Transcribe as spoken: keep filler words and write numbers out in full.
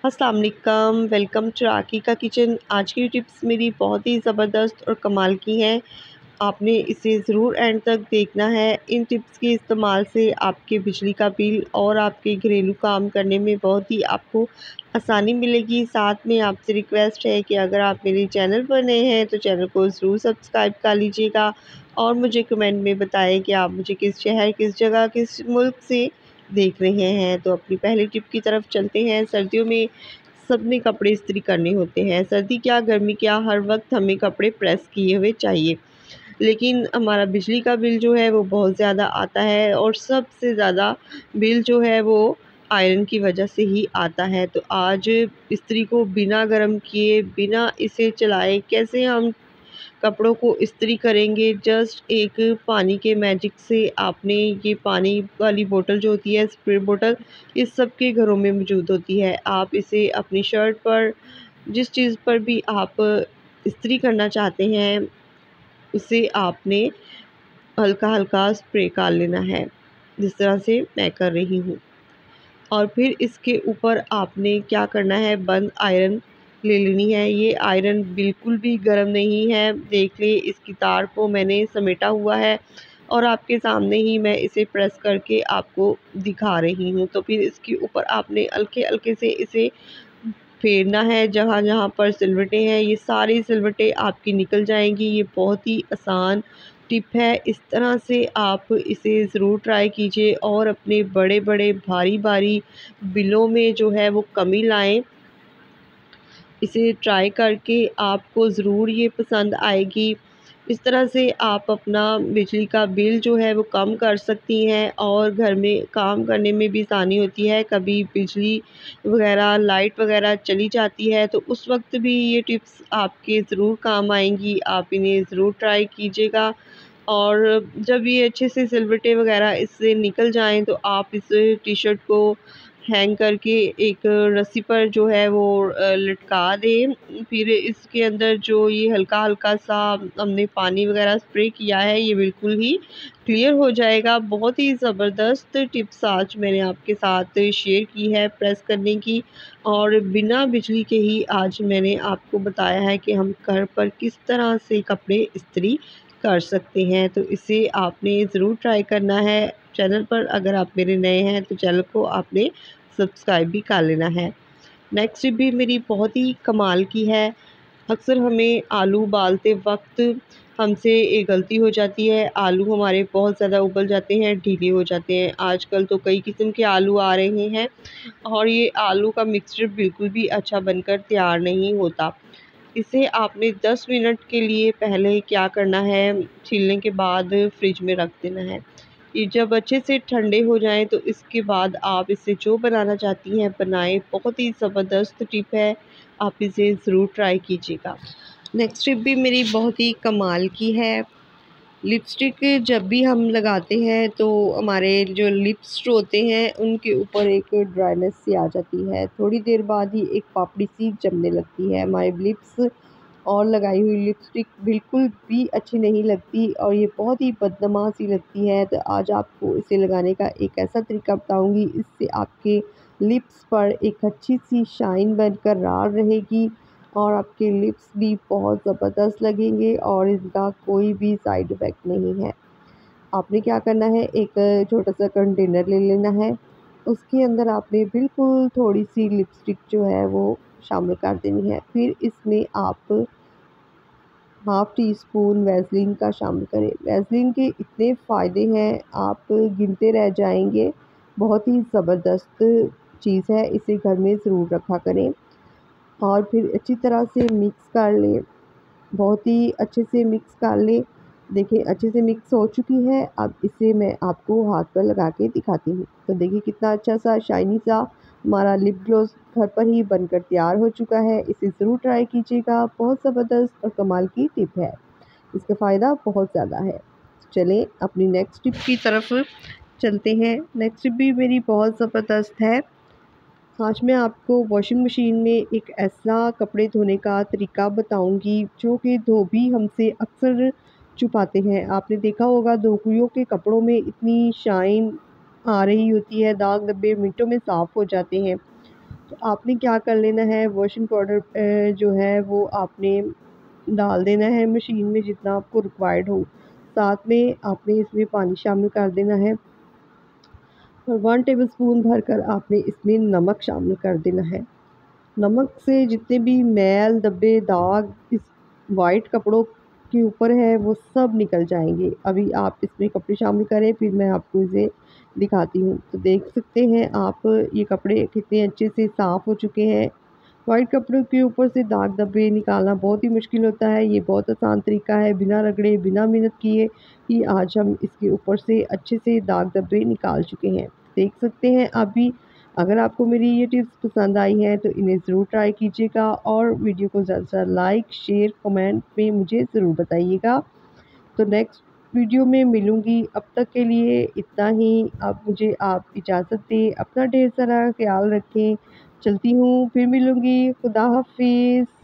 अस्सलाम वालेकुम, welcome to राकी का किचन। आज की टिप्स मेरी बहुत ही ज़बरदस्त और कमाल की हैं। आपने इसे ज़रूर एंड तक देखना है। इन टिप्स के इस्तेमाल से आपके बिजली का बिल और आपके घरेलू काम करने में बहुत ही आपको आसानी मिलेगी। साथ में आपसे रिक्वेस्ट है कि अगर आप मेरे चैनल पर नए हैं तो चैनल को ज़रूर सब्सक्राइब कर लीजिएगा और मुझे कमेंट में बताएं कि आप मुझे किस शहर, किस जगह, किस मुल्क से देख रहे हैं। तो अपनी पहली टिप की तरफ चलते हैं। सर्दियों में सबने कपड़े इस्त्री करने होते हैं। सर्दी क्या, गर्मी क्या, हर वक्त हमें कपड़े प्रेस किए हुए चाहिए। लेकिन हमारा बिजली का बिल जो है वो बहुत ज़्यादा आता है और सबसे ज़्यादा बिल जो है वो आयरन की वजह से ही आता है। तो आज इस्त्री को बिना गर्म किए, बिना इसे चलाए कैसे हम कपड़ों को इस्त्री करेंगे। जस्ट एक पानी के मैजिक से आपने ये पानी वाली बोतल जो होती है, स्प्रे बोतल, इस सब के घरों में मौजूद होती है। आप इसे अपनी शर्ट पर, जिस चीज़ पर भी आप इस्त्री करना चाहते हैं, उसे आपने हल्का हल्का स्प्रे कर लेना है, जिस तरह से मैं कर रही हूँ। और फिर इसके ऊपर आपने क्या करना है, बंद आयरन ले लेनी है। ये आयरन बिल्कुल भी गर्म नहीं है। देख ले, इसकी तार को मैंने समेटा हुआ है और आपके सामने ही मैं इसे प्रेस करके आपको दिखा रही हूँ। तो फिर इसके ऊपर आपने हल्के हल्के से इसे फेरना है। जहाँ जहाँ पर सिलवटें हैं, ये सारी सिलवटें आपकी निकल जाएंगी। ये बहुत ही आसान टिप है। इस तरह से आप इसे ज़रूर ट्राई कीजिए और अपने बड़े बड़े भारी भारी बिलों में जो है वो कमी लाएं। इसे ट्राई करके आपको ज़रूर ये पसंद आएगी। इस तरह से आप अपना बिजली का बिल जो है वो कम कर सकती हैं और घर में काम करने में भी आसानी होती है। कभी बिजली वगैरह, लाइट वगैरह चली जाती है तो उस वक्त भी ये टिप्स आपके ज़रूर काम आएंगी। आप इन्हें ज़रूर ट्राई कीजिएगा। और जब ये अच्छे से सिलवटें वगैरह इससे निकल जाएं तो आप इस टी शर्ट को हैंग करके एक रस्सी पर जो है वो अ, लटका दें। फिर इसके अंदर जो ये हल्का हल्का सा हमने पानी वगैरह स्प्रे किया है, ये बिल्कुल ही क्लियर हो जाएगा। बहुत ही ज़बरदस्त टिप्स आज मैंने आपके साथ शेयर की है प्रेस करने की, और बिना बिजली के ही आज मैंने आपको बताया है कि हम घर पर किस तरह से कपड़े इस्त्री कर सकते हैं। तो इसे आपने ज़रूर ट्राई करना है। चैनल पर अगर आप मेरे नए हैं तो चैनल को आपने सब्सक्राइब भी कर लेना है। नेक्स्ट टिप भी मेरी बहुत ही कमाल की है। अक्सर हमें आलू उबालते वक्त हमसे एक गलती हो जाती है। आलू हमारे बहुत ज़्यादा उबल जाते हैं, ढीले हो जाते हैं। आजकल तो कई किस्म के आलू आ रहे हैं और ये आलू का मिक्सचर बिल्कुल भी अच्छा बनकर तैयार नहीं होता। इसे आपने दस मिनट के लिए पहले क्या करना है, छीलने के बाद फ्रिज में रख देना है। ये जब अच्छे से ठंडे हो जाएं तो इसके बाद आप इससे जो बनाना चाहती हैं बनाएं। बहुत ही ज़बरदस्त टिप है, आप इसे ज़रूर ट्राई कीजिएगा। नेक्स्ट टिप भी मेरी बहुत ही कमाल की है। लिपस्टिक जब भी हम लगाते हैं तो हमारे जो लिप्स जो होते हैं उनके ऊपर एक ड्राइनेस सी आ जाती है। थोड़ी देर बाद ही एक पापड़ी सी जमने लगती है हमारे लिप्स, और लगाई हुई लिपस्टिक बिल्कुल भी अच्छी नहीं लगती और ये बहुत ही बदनमा सी लगती है। तो आज आपको इसे लगाने का एक ऐसा तरीका बताऊंगी, इससे आपके लिप्स पर एक अच्छी सी शाइन बरकरार रहेगी और आपके लिप्स भी बहुत ज़बरदस्त लगेंगे और इसका कोई भी साइड इफ़ेक्ट नहीं है। आपने क्या करना है, एक छोटा सा कंटेनर ले लेना है। उसके अंदर आपने बिल्कुल थोड़ी सी लिपस्टिक जो है वो शामिल कर देनी है। फिर इसमें आप हाफ़ टी स्पून वैसलीन का शामिल करें। वैसलीन के इतने फ़ायदे हैं, आप गिनते रह जाएंगे। बहुत ही ज़बरदस्त चीज़ है, इसे घर में ज़रूर रखा करें और फिर अच्छी तरह से मिक्स कर लें। बहुत ही अच्छे से मिक्स कर लें। देखिए अच्छे से मिक्स हो चुकी है। अब इसे मैं आपको हाथ पर लगा के दिखाती हूँ। तो देखिए कितना अच्छा सा शाइनी सा हमारा लिप ग्लॉस घर पर ही बनकर तैयार हो चुका है। इसे ज़रूर ट्राई कीजिएगा। बहुत ज़बरदस्त और कमाल की टिप है, इसका फ़ायदा बहुत ज़्यादा है। चलें अपनी नेक्स्ट टिप की तरफ चलते हैं। नेक्स्ट टिप भी मेरी बहुत ज़बरदस्त है। आज मैं आपको वॉशिंग मशीन में एक ऐसा कपड़े धोने का तरीका बताऊंगी जो कि धोबी हमसे अक्सर छुपाते हैं। आपने देखा होगा धोबियों के कपड़ों में इतनी शाइन आ रही होती है, दाग धब्बे मिनटों में साफ़ हो जाते हैं। तो आपने क्या कर लेना है, वॉशिंग पाउडर जो है वो आपने डाल देना है मशीन में जितना आपको रिक्वायर्ड हो। साथ में आपने इसमें पानी शामिल कर देना है और वन टेबलस्पून भरकर आपने इसमें नमक शामिल कर देना है। नमक से जितने भी मैल, धब्बे, दाग इस वाइट कपड़ों के ऊपर है वो सब निकल जाएँगे। अभी आप इसमें कपड़े शामिल करें, फिर मैं आपको इसे दिखाती हूँ। तो देख सकते हैं आप ये कपड़े कितने अच्छे से साफ़ हो चुके हैं। वाइट कपड़ों के ऊपर से दाग धब्बे निकालना बहुत ही मुश्किल होता है। ये बहुत आसान तरीका है, बिना रगड़े, बिना मेहनत किए कि आज हम इसके ऊपर से अच्छे से दाग धब्बे निकाल चुके हैं। देख सकते हैं आप भी। अगर आपको मेरी ये टिप्स पसंद आई हैं तो इन्हें ज़रूर ट्राई कीजिएगा और वीडियो को ज़्यादा से ज़्यादा लाइक, शेयर, कमेंट में मुझे ज़रूर बताइएगा। तो नेक्स्ट वीडियो में मिलूँगी, अब तक के लिए इतना ही। अब मुझे आप इजाज़त दें, अपना ढेर सारा ख़्याल रखें। चलती हूँ, फिर मिलूँगी। खुदा हाफ़िज़।